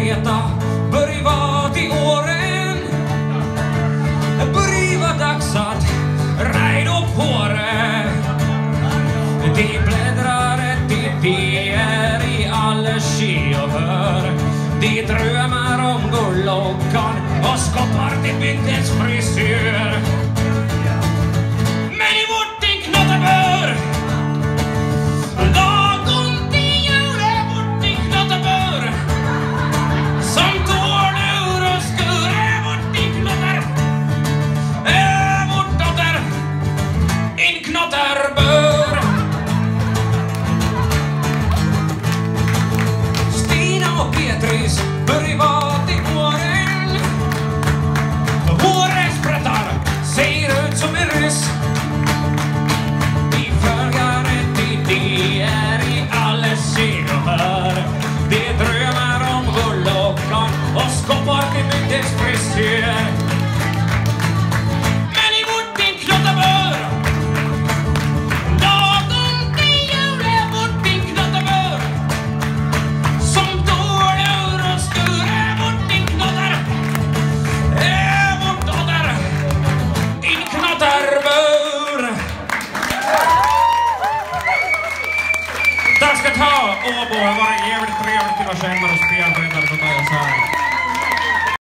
veta, börj vara till åren. Börj vara dags att rejda upp håret. De bläddrar ett idéer i alla skivor. De drömmer om guldlockan och skapar till bygdens frisyr. Men i vårt din knattabör, lagom till jul är vårt din knattabör. Som tål ur och skur är vårt din knattar. Är vårt dotter in knattarbör. Stina och Petris börj vara till åren. Håret sprättar, ser ut som en ryss. Vi följer ett idéer i alla sidor. De drömmer om guldlockan och skapar till bygdens frisyr. Men i vårt din knattabör, lagom till jul är vårt din knattabör. Som tål ur och skur är vårt din knattar. Är vårt dotter in knattarbör. Tack ska ta, Åbo. Det var jävligt trevligt till att känna och spela för den där så tar jag så här.